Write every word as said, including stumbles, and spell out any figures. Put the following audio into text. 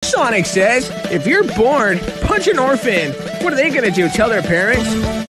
Sonic says, if you're bored, punch an orphan. What are they gonna do, tell their parents?